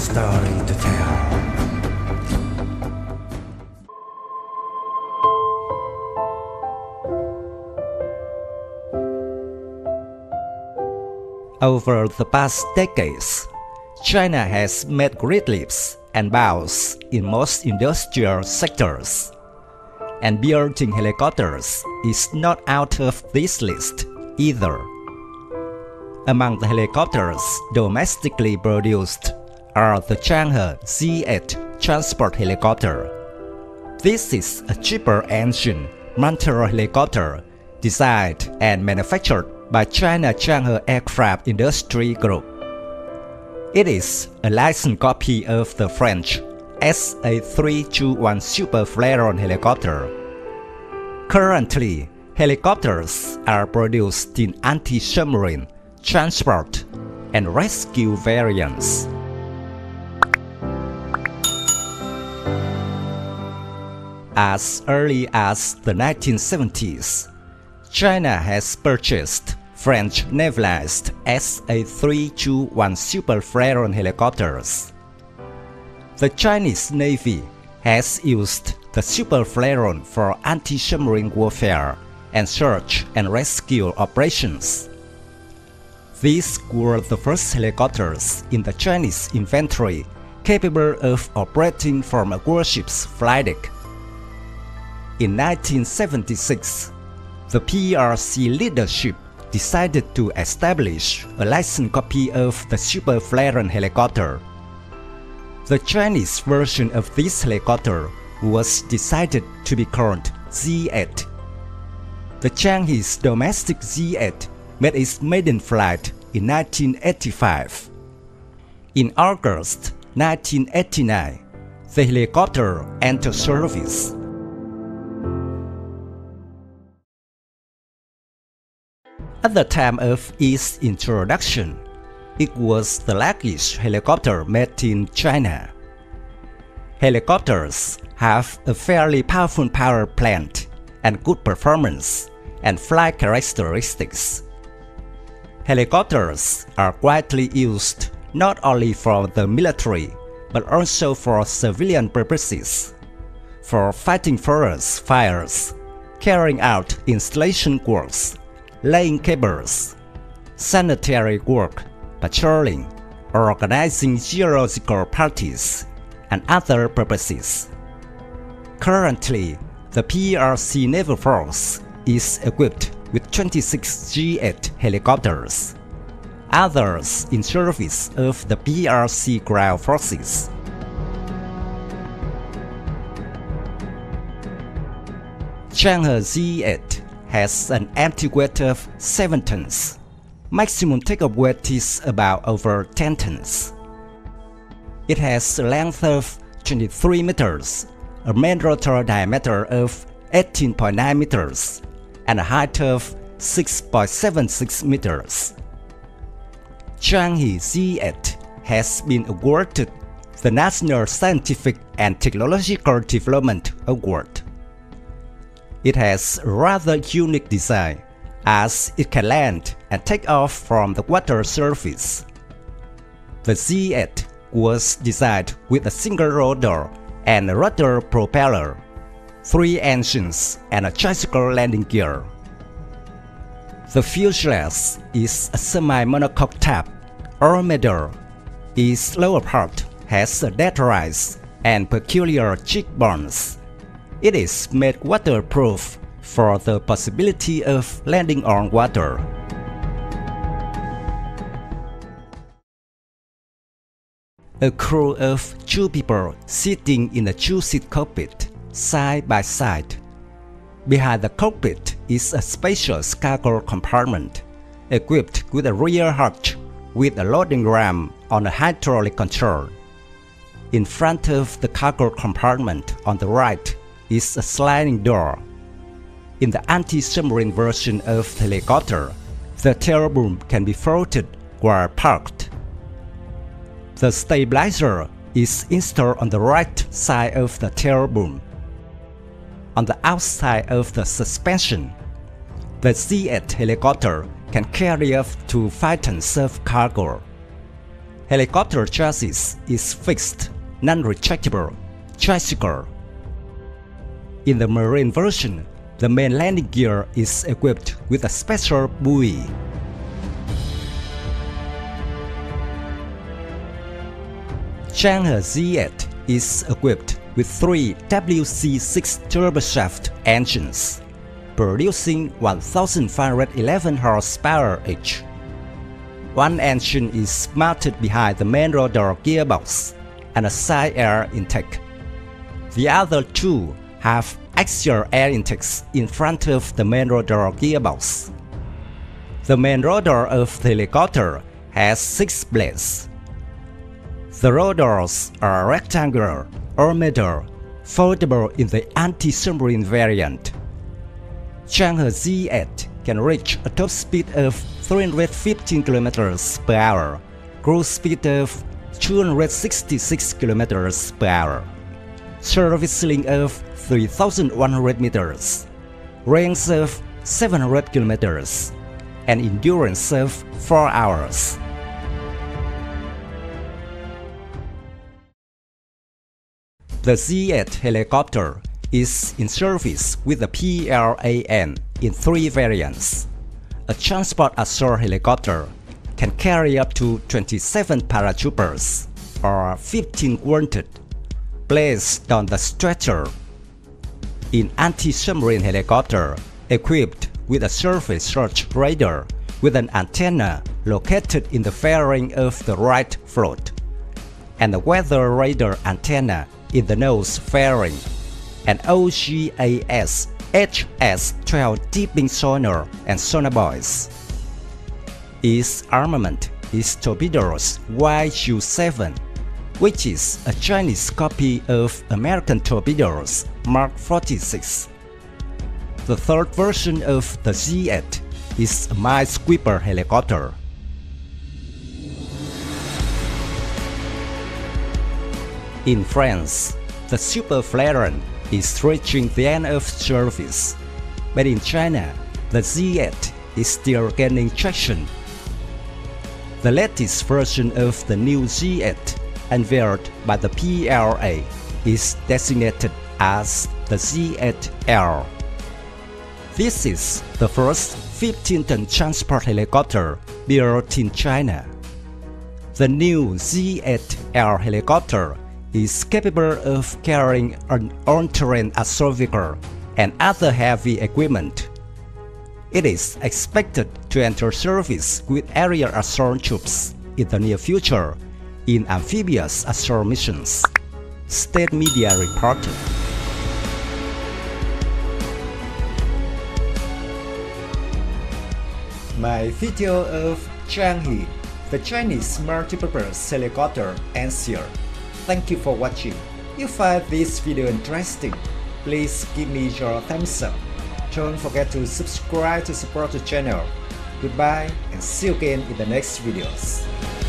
story to tell. Over the past decades, China has made great leaps and bounds in most industrial sectors. And building helicopters is not out of this list either. Among the helicopters domestically produced are the Changhe Z8 transport helicopter. This is a cheaper engine multi-role helicopter designed and manufactured by China Changhe Aircraft Industry Group. It is a licensed copy of the French SA-321 Super Fleuron helicopter. Currently, helicopters are produced in anti-submarine, transport, and rescue variants. As early as the 1970s, China has purchased French navalized SA-321 Super Fleuron helicopters. The Chinese Navy has used the Super Fleuron for anti-submarine warfare and search and rescue operations. These were the first helicopters in the Chinese inventory capable of operating from a warship's flight deck. In 1976, the PRC leadership decided to establish a licensed copy of the Super Fleuron helicopter. The Chinese version of this helicopter was decided to be called Z8. The Changhe's domestic Z8 made its maiden flight in 1985. In August 1989, the helicopter entered service. At the time of its introduction, it was the largest helicopter made in China. Helicopters have a fairly powerful power plant and good performance and flight characteristics. Helicopters are widely used not only for the military but also for civilian purposes, for fighting forest fires, carrying out installation works, laying cables, sanitary work, patrolling, or organizing geological parties, and other purposes. Currently, the PRC Naval Force is equipped with 26 Z8 helicopters, others in service of the PRC ground forces. Changhe Z8 has an empty weight of 7 tons. Maximum takeoff weight is about over 10 tons. It has a length of 23 meters, a main rotor diameter of 18.9 meters, and a height of 6.76 meters. Changhe Z8 has been awarded the National Scientific and Technological Development Award. It has a rather unique design, as it can land and take off from the water surface. The Z8 was designed with a single rotor and a rudder propeller, 3 engines, and a tricycle landing gear. The fuselage is a semi-monocoque type, or middle. Its lower part has a dead rise and peculiar cheekbones. It is made waterproof for the possibility of landing on water. A crew of 2 people sitting in a 2-seat cockpit, side by side. Behind the cockpit is a spacious cargo compartment, equipped with a rear hatch with a loading ram on a hydraulic control. In front of the cargo compartment on the right is a sliding door. In the anti-submarine version of the helicopter, the tail boom can be floated while parked. The stabilizer is installed on the right side of the tail boom. On the outside of the suspension, the Z8 helicopter can carry up to 5 tons of cargo. Helicopter chassis is fixed, non-retractable, tricycle. In the marine version, the main landing gear is equipped with a special buoy. Chang'e Z8 is equipped with 3 WC6 turboshaft engines, producing 1,511 horsepower each. One engine is mounted behind the main rotor gearbox and a side air intake. The other two have axial air intakes in front of the main rotor gearbox. The main rotor of the helicopter has 6 blades. The rotors are rectangular or middle, foldable in the anti-submarine variant. Chang'e Z8 can reach a top speed of 315 km per hour, cruise speed of 266 km per hour, service ceiling of 3,100 meters, range of 700 km, and endurance of 4 hours. The Z8 helicopter is in service with the PLAN in 3 variants. A transport assault helicopter can carry up to 27 paratroopers or 15 wounded, placed on the stretcher. In anti-submarine helicopter equipped with a surface search radar with an antenna located in the fairing of the right float, and a weather radar antenna in the nose fairing, an OGAS HS-12 dipping sonar and sonar buoys. Its armament is Torpedo's YU-7, which is a Chinese copy of American Torpedo's Mark 46. The third version of the Z8 is a Minesweeper helicopter. In France, the Super Flairon is reaching the end of service, but in China, the Z8 is still gaining traction. The latest version of the new Z8, unveiled by the PLA, is designated as the Z8L. This is the first 15-ton transport helicopter built in China. The new Z8L helicopter is capable of carrying an all-terrain assault vehicle and other heavy equipment. It is expected to enter service with aerial assault troops in the near future in amphibious assault missions, state media reported. My video of Chang'e, the Chinese multipurpose helicopter, ends here. Thank you for watching. If you find this video interesting, please give me your thumbs up. Don't forget to subscribe to support the channel. Goodbye and see you again in the next videos.